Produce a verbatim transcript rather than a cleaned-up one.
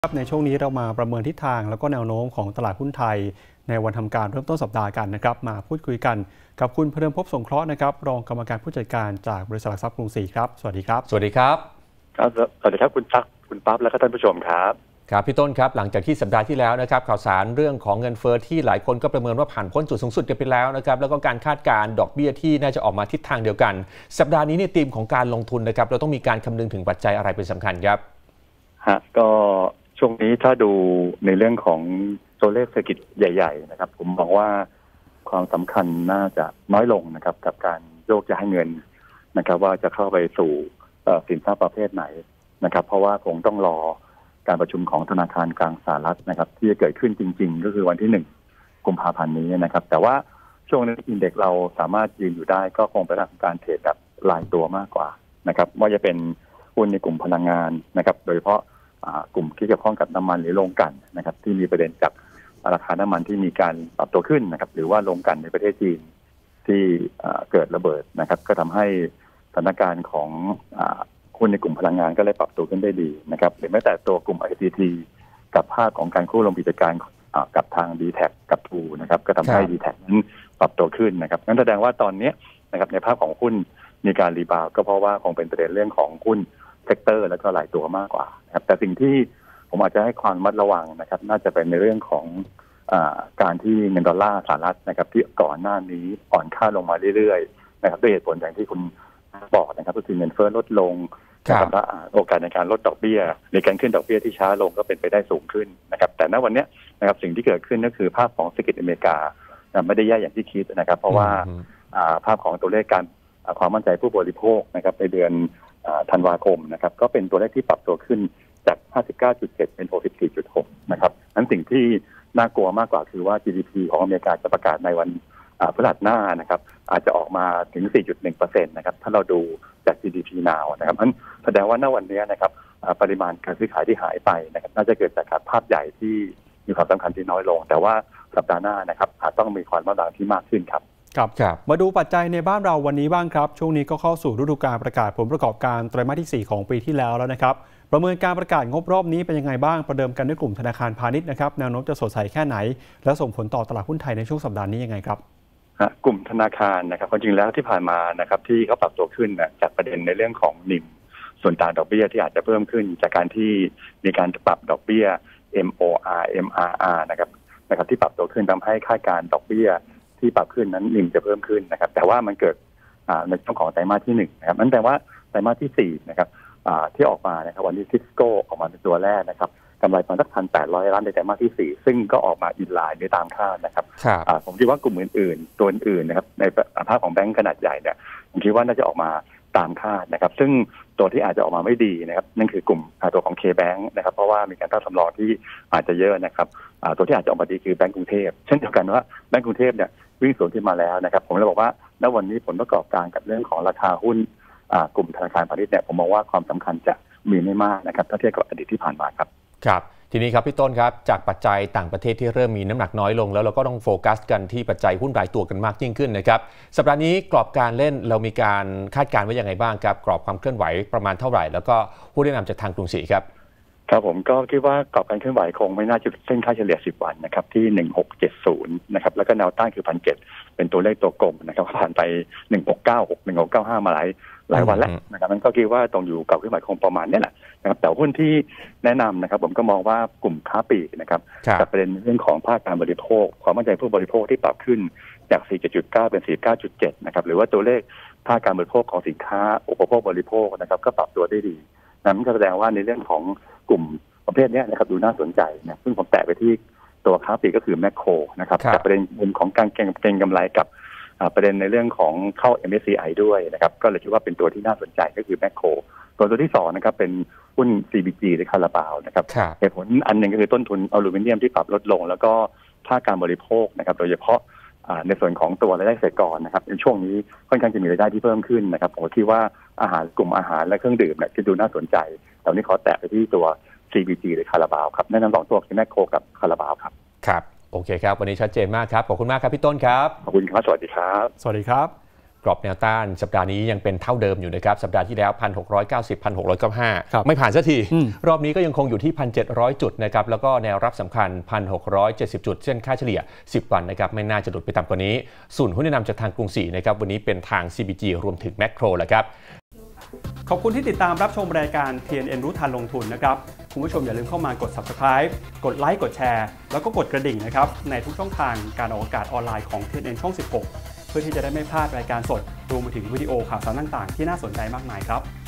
ในช่วงนี้เรามาประเมินทิศทางแล้วก็แนวโน้มของตลาดหุ้นไทยในวันทำการเริ่มต้นสัปดาห์กันนะครับมาพูดคุยกันกับคุณพเริมภพสงเคราะห์นะครับรองกรรมการผู้จัดการจากบริษัทหลักทรัพย์กรุงศรีครับสวัสดีครับสวัสดีครับครับสวัสดีครับคุณตั๊กคุณปั๊บและก็ท่านผู้ชมครับครับพี่ต้นครับหลังจากที่สัปดาห์ที่แล้วนะครับข่าวสารเรื่องของเงินเฟ้อที่หลายคนก็ประเมินว่าผ่านพ้นจุดสูงสุดกันไปแล้วนะครับแล้วก็การคาดการณ์ดอกเบี้ยที่น่าจะออกมาทิศทางเดียวกันสัปดาห์นี้ในธีมของการลงทุนนะครับเราต้องมีการคำนึงถึงปัจจัยอะไรเป็นสำคัญครับฮะก็ช่วงนี้ถ้าดูในเรื่องของตัวเลขเศรษฐกิจใหญ่ๆนะครับผมมองว่าความสำคัญน่าจะน้อยลงนะครับกับการโยกย้ายเงินนะครับว่าจะเข้าไปสู่สินทรัพย์ประเภทไหนนะครับเพราะว่าคงต้องรอการประชุมของธนาคารกลางสหรัฐนะครับที่จะเกิดขึ้นจริงๆก็คือวันที่หนึ่งกุมภาพันธ์นี้นะครับแต่ว่าช่วงนี้อินเด็กซ์เราสามารถยืนอยู่ได้ก็คงเป็นการเทรดแบบรายตัวมากกว่านะครับว่าจะเป็นหุ้นในกลุ่มพลังงานนะครับโดยเฉพาะกลุ่มที่เกี่ยวข้องกับน้ำมันหรือโรงกลั่นนะครับที่มีประเด็นจากราคาน้ำมันที่มีการปรับตัวขึ้นนะครับหรือว่าโรงกลั่นในประเทศจีนที่เกิดระเบิดนะครับก็ทำให้สถานการณ์ของหุ้นในกลุ่มพลังงานก็เลยปรับตัวขึ้นได้ดีนะครับหรือแม้แต่ตัวกลุ่ม ไอ ที ที กับภาคของการกู้ลงกิจการกับทาง ดี แท็ก กับ ทู นะครับก็ทำให้ ดี แท็ก นั้นปรับตัวขึ้นนะครับงั้นแสดงว่าตอนนี้นะครับในภาพของหุ้นมีการรีบาวก็เพราะว่าคงเป็นประเด็นเรื่องของหุ้นเซกเตอร์แล้วก็หลายตัวมากกว่านะครับแต่สิ่งที่ผมอาจจะให้ความระมัดระวังนะครับน่าจะเป็นในเรื่องของอาการที่เงินดอลลาร์สหรัฐนะครับที่ก่อนหน้านี้อ่อนค่าลงมาเรื่อยๆนะครับด้วยเหตุผลอย่างที่คุณบอกนะครับก็คือเงินเฟ้อลดลงนะครับและโอกาสในการลดดอกเบี้ยในการขึ้นดอกเบี้ยที่ช้าลงก็เป็นไปได้สูงขึ้นนะครับแต่ณวันนี้นะครับสิ่งที่เกิดขึ้นก็คือภาพของเศรษฐกิจอเมริกาไม่ได้แย่อย่างที่คิดนะครับเพราะว่าภาพของตัวเลขการความมั่นใจผู้บริโภคนะครับในเดือนธันวาคมนะครับก็เป็นตัวเลขที่ปรับตัวขึ้นจาก ห้าสิบเก้าจุดเจ็ด เป็น หกสิบสี่จุดหก นะครับนั้นสิ่งที่น่ากลัวมากกว่าคือว่า จี ดี พี ของอเมริกาจะประกาศในวันพฤหัสหน้านะครับอาจจะออกมาถึง สี่จุดหนึ่งเปอร์เซ็นต์ นะครับถ้าเราดูจาก จี ดี พี Now นะครับนั้นแสดงว่าณวันนี้นะครับปริมาณการซื้อขายที่หายไปนะครับน่าจะเกิดจากภาพใหญ่ที่มีความสำคัญที่น้อยลงแต่ว่าสัปดาห์หน้านะครับอาจต้องมีความระมัดระวังที่มากขึ้นครับครับมาดูปัจจัยในบ้านเราวันนี้บ้างครับช่วงนี้ก็เข้าสู่ฤดูกาลประกาศผลประกอบการไตรมาสที่สี่ของปีที่แล้วแล้วนะครับประเมินการประกาศงบรอบนี้เป็นยังไงบ้างประเดิมกันด้วยกลุ่มธนาคารพาณิชย์นะครับแนวโน้มจะสดใสแค่ไหนและส่งผลต่อตลาดหุ้นไทยในช่วงสัปดาห์นี้ยังไงครับกลุ่มธนาคารนะครับจริงแล้วที่ผ่านมานะครับที่เขาปรับตัวขึ้นนะจากประเด็นในเรื่องของนิมส่วนต่างดอกเบี้ยที่อาจจะเพิ่มขึ้นจากการที่มีการปรับดอกเบี้ย เอ็ม โอ อาร์ เอ็ม อาร์ อาร์ นะครับนะครับที่ปรับตัวขึ้นทำให้คาดการณ์ดอกเบี้ยที่ปรับขึ้นนั้นนิมจะเพิ่มขึ้นนะครับแต่ว่ามันเกิดในช่วงของไตรมาสที่หนึ่งนะครับนั่นแปลว่าไตรมาสที่สี่นะครับที่ออกมานะครับวันนี้ทิสโก้ออกมาเป็นตัวแรกนะครับกำไรประมาณสักพันแปดร้อยล้านในไตรมาสที่สี่ซึ่งก็ออกมาอินไลน์ในตามคาดนะครับผมคิดว่ากลุ่มอื่นๆตัวอื่นๆนะครับในภาพของแบงก์ขนาดใหญ่เนี่ยผมคิดว่าน่าจะออกมาตามคาดนะครับซึ่งตัวที่อาจจะออกมาไม่ดีนะครับนั่นคือกลุ่มตัวของ K-Bank นะครับเพราะว่ามีการตั้งสำรองที่อาจจะเยอะนะครับตัวที่อาจจะออกมาดีคือแบงก์กรุงเทพเช่นเดียวกันว่าแบงก์กรุงเทพเนี่ยวิ่งสวนขึ้นมาแล้วนะครับผมเลยบอกว่าณวันนี้ผลประกอบการกับเรื่องของราคาหุ้นกลุ่มธนาคารพาณิชย์เนี่ยผมมองว่าความสำคัญจะมีไม่มากนะครับถ้าเทียบกับอดีตที่ผ่านมาครับครับทีนี้ครับพี่ต้นครับจากปัจจัยต่างประเทศที่เริ่มมีน้ำหนักน้อยลงแล้วเราก็ต้องโฟกัสกันที่ปัจจัยหุ้นรายตัวกันมากยิ่งขึ้นนะครับสัปดาห์นี้กรอบการเล่นเรามีการคาดการณ์ไว้ยังไงบ้างครับกรอบความเคลื่อนไหวประมาณเท่าไหร่แล้วก็ผู้แนะนำจากทางกรุงศรีครับครับผมก็คิดว่ากรอบการเคลื่อนไหวคงไม่น่าจะเส้นค่าเฉลี่ยสิบวันนะครับที่หนึ่งพันหกร้อยเจ็ดสิบนะครับแล้วก็แนวต้านคือ หนึ่งพันเจ็ดร้อย เป็นตัวเลขตัวกลมนะครับผ่านไปหนึ่งพันหกร้อยเก้าสิบหก หนึ่งพันหกร้อยเก้าสิบห้ามาหลายหลายวันแล้วนะครับมันก็คิดว่าตรงอยู่กับเคลื่อนไหวคงประมาณนี้แหละนะครับแต่หุ้นที่แนะนำนะครับผมก็มองว่ากลุ่มค้าปลีกนะครับจากประเด็นเรื่องของภาคการบริโภคความมั่นใจผู้บริโภคที่ปรับขึ้นจาก สี่จุดเก้า เป็น สี่สิบเก้าจุดเจ็ด นะครับหรือว่าตัวเลขภาคการบริโภคของสินค้าอุปโภคบริโภคนะครับก็ปรับตัวได้ดีนั่นก็แสดงว่าในเรื่องของกลุ่มประเภทนี้นะครับดูน่าสนใจนะซึ่งผมแตะไปที่ตัวค้าปลีกก็คือแมคโครนะครับจากประเด็นมุมของการเก็งกำไรกับประเด็นในเรื่องของเข้า เอ็ม เอส ซี ไอ ด้วยนะครับก็เลยคิดว่าเป็นตัวที่น่าสนใจก็คือแมคโครตัวตัวที่สองนะครับเป็นหุ้น ซี บี จี หรือคาราบาวนะครับเหตุผลอันหนึ่งก็คือต้นทุนอลูมิเนียมที่ปรับลดลงแล้วก็ภาคการบริโภคนะครับโดยเฉพาะในส่วนของตัวรายได้เกษตรกรนะครับในช่วงนี้ค่อนข้างจะมีรายได้ที่เพิ่มขึ้นนะครับผมคิดว่าอาหารกลุ่มอาหารและเครื่องดื่มเนี่ยจะดูน่าสนใจตอนนี้ขอแตะไปที่ตัว ซี บี จี หรือคาราบาวครับแนะนำสองตัวคือแมคโครกับคาราบาวครับครับโอเคครับวันนี้ชัดเจนมากครับขอบคุณมากครับพี่ต้นครับขอบคุณครับสวัสดีครับสวัสดีครับกรอบแนวต้านสัปดาห์นี้ยังเป็นเท่าเดิมอยู่นะครับสัปดาห์ที่แล้ว หนึ่งพันหกร้อยเก้าสิบ หนึ่งพันหกร้อยเก้าสิบห้า ไม่ผ่านสักทีรอบนี้ก็ยังคงอยู่ที่ หนึ่งพันเจ็ดร้อย จุดนะครับแล้วก็แนวรับสำคัญ หนึ่งพันหกร้อยเจ็ดสิบ จุดเส้นค่าเฉลี่ยสิบวันนะครับไม่น่าจะหลุดไปต่ำกว่านี้ส่วนหุ้นแนะนำจากทางกรุงศรีนะครับวันนี้เป็นทาง ซี บี จี รวมถึงแมคโครแหละครับขอบคุณที่ติดตามรับชมรายการ ที เอ็น เอ็น รู้ทันลงทุนนะครับคุณผู้ชมอย่าลืมเข้ามากด ซับสไครบ์ กดไลค์กดแชร์แล้วก็กดกระดิ่งนะครับในทุกช่องทางการออกอากาศออนไลน์ของ ที เอ็น เอ็น ช่อง สิบหก เพื่อที่จะได้ไม่พลาดรายการสดรวมไปถึงวิดีโอข่าวสารต่างๆที่น่าสนใจมากมายครับ